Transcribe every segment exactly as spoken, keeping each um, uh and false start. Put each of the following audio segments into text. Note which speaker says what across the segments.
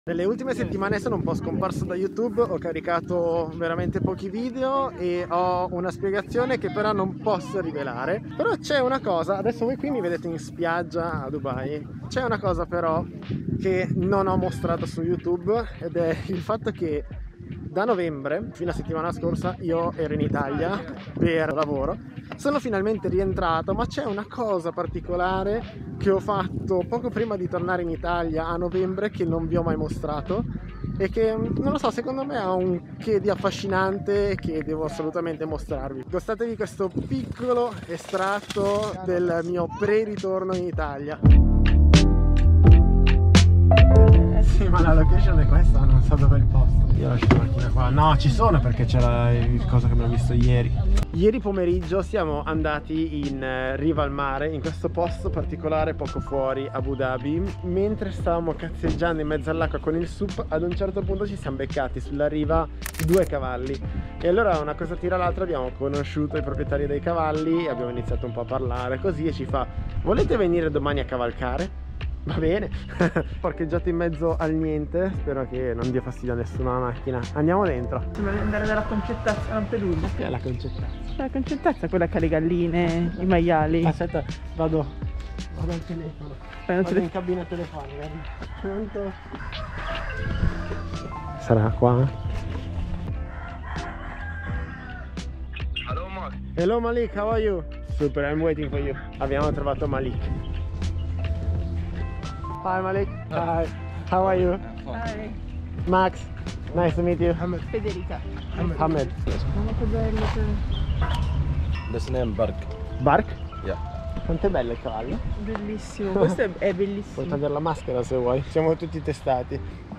Speaker 1: Nelle ultime settimane sono un po' scomparso da YouTube, ho caricato veramente pochi video e ho una spiegazione che però non posso rivelare. Però c'è una cosa, adesso voi qui mi vedete in spiaggia a Dubai, c'è una cosa però che non ho mostrato su YouTube ed è il fatto che da novembre, fino a settimana scorsa, io ero in Italia per lavoro. Sono finalmente rientrato, ma c'è una cosa particolare che ho fatto poco prima di tornare in Italia a novembre che non vi ho mai mostrato e che, non lo so, secondo me ha un che di affascinante che devo assolutamente mostrarvi. Gustatevi questo piccolo estratto del mio pre-ritorno in Italia. Sì, ma la location è questa, non so dove è il posto. Io lascio la macchina qua. No, ci sono perché c'era il cosa che abbiamo visto ieri. Ieri pomeriggio siamo andati in riva al mare, in questo posto particolare poco fuori Abu Dhabi. Mentre stavamo cazzeggiando in mezzo all'acqua con il sup, ad un certo punto ci siamo beccati sulla riva due cavalli. E allora una cosa tira l'altra, abbiamo conosciuto i proprietari dei cavalli, abbiamo iniziato un po' a parlare così e ci fa: volete venire domani a cavalcare? Va bene. Parcheggiato in mezzo al niente, spero che non dia fastidio a nessuna macchina. Andiamo dentro.
Speaker 2: Sembra di andare dalla Concettazza a Lampedusa.
Speaker 1: Che è la Concettazza?
Speaker 2: La Concettazza è quella che ha le galline, i maiali.
Speaker 1: Aspetta, vado vado al telefono. Vado
Speaker 2: tele...
Speaker 1: in cabina telefonica. Pronto? Sarà qua?
Speaker 3: Hello Mark.
Speaker 1: Hello Malik, how are you? Super, I'm waiting for you. Abbiamo trovato Malik. Hi Malik. Hi. How are you?
Speaker 2: Hi.
Speaker 1: Max. Nice to meet you.
Speaker 2: Federica.
Speaker 1: Hamed.
Speaker 2: Guarda che bello.
Speaker 3: This name Bark.
Speaker 1: Bark?
Speaker 3: Yeah.
Speaker 1: Quanto è bello il cavallo?
Speaker 2: Bellissimo. Questo è, è bellissimo.
Speaker 1: Puoi togliere la maschera se vuoi. Siamo tutti testati.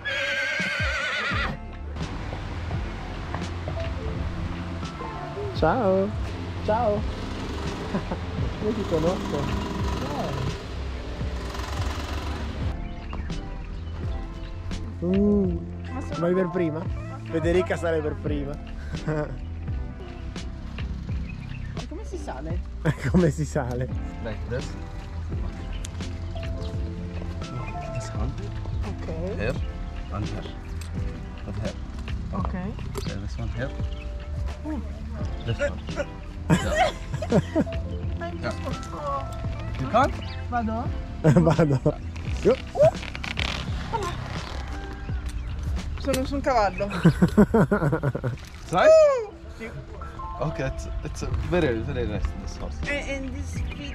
Speaker 1: Ciao. Ciao. Io ti conosco. Uh, vai per prima? Federica sale per prima.
Speaker 2: E come si sale?
Speaker 1: Come si sale?
Speaker 3: Like this. This one.
Speaker 2: Ok.
Speaker 3: Here and here. And here.
Speaker 2: Ok.
Speaker 3: Okay, this one here.
Speaker 2: Uh.
Speaker 3: This one. Yeah. Yeah. You can?
Speaker 2: Vado?
Speaker 1: Vado. Io.
Speaker 2: Sono su un cavallo.
Speaker 3: It's nice?
Speaker 2: Sì.
Speaker 3: Okay, it's, it's very, very nice, this horse.
Speaker 2: And, and this feet.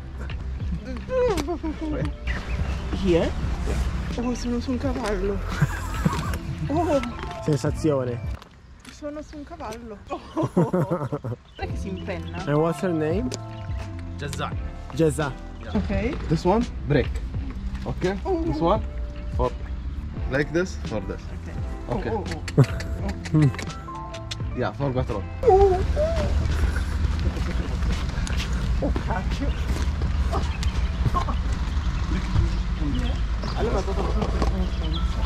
Speaker 2: Here? Oh, sono su un cavallo. Oh,
Speaker 1: Sensazione.
Speaker 2: sono su un cavallo. Oh. Non è che si impenna.
Speaker 1: And what's her name?
Speaker 3: Jazza.
Speaker 1: Jezza.
Speaker 2: Ok.
Speaker 3: This one, break. Okay?
Speaker 2: Oh.
Speaker 3: This one, for like this, for this.
Speaker 2: Ok.
Speaker 3: Okay.
Speaker 2: Oh, oh, oh.
Speaker 3: Yeah, for quattro.
Speaker 2: Oh, oh cacchio. Allora dopo sono per conoscenza.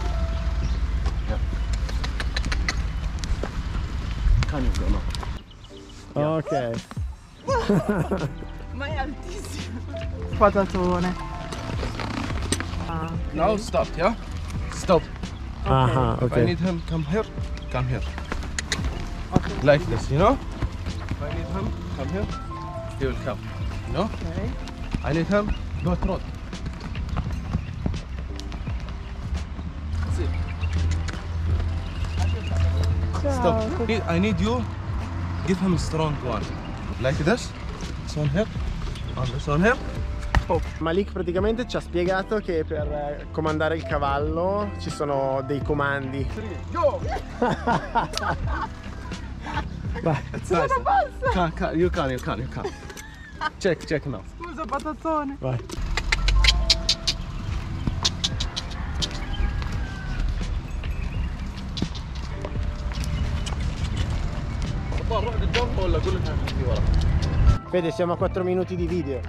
Speaker 3: Can you go now?
Speaker 1: Ok.
Speaker 2: Ma è altissimo. Patatone. Ah,
Speaker 3: Now stop, yeah? Stop.
Speaker 1: Aha,
Speaker 3: If I
Speaker 1: ok.
Speaker 3: need him, come here, come here.
Speaker 2: okay.
Speaker 3: Like this, you know? If I need him, come here, he will come. You know?
Speaker 2: Ok.
Speaker 3: I need him, go trot. See.
Speaker 2: Ciao.
Speaker 3: Stop. He- I need you, give him a strong one. Like this. This one here. And this one here.
Speaker 1: Oh, Malik praticamente ci ha spiegato che per eh, comandare il cavallo ci sono dei comandi.
Speaker 3: Go!
Speaker 1: Vai.
Speaker 3: It's nice. Can, can, you can, you can, you can. Check, check now.
Speaker 2: Scusa patatone.
Speaker 1: Vai. Vede, siamo a quattro minuti di video.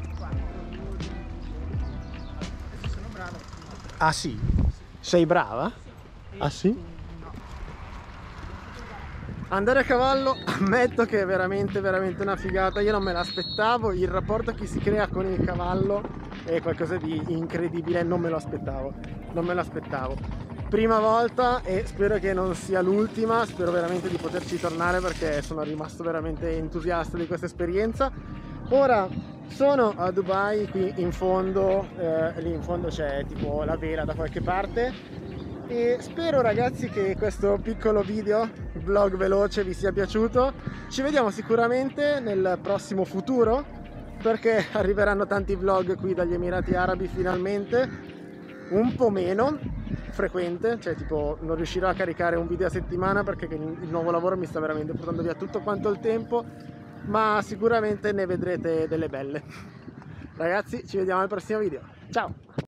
Speaker 2: Sono bravo.
Speaker 1: Ah sì? Sei brava? Ah sì? Andare a cavallo ammetto che è veramente veramente una figata, io non me l'aspettavo, il rapporto che si crea con il cavallo è qualcosa di incredibile, non me lo aspettavo, non me lo aspettavo. prima volta e spero che non sia l'ultima, spero veramente di poterci tornare perché sono rimasto veramente entusiasta di questa esperienza. Ora sono a Dubai, qui in fondo, eh, lì in fondo c'è tipo la vela da qualche parte e spero ragazzi che questo piccolo video, vlog veloce, vi sia piaciuto. Ci vediamo sicuramente nel prossimo futuro perché arriveranno tanti vlog qui dagli Emirati Arabi finalmente, un po' meno frequente, cioè tipo non riuscirò a caricare un video a settimana perché il nuovo lavoro mi sta veramente portando via tutto quanto il tempo, ma sicuramente ne vedrete delle belle. Ragazzi, ci vediamo al prossimo video, ciao!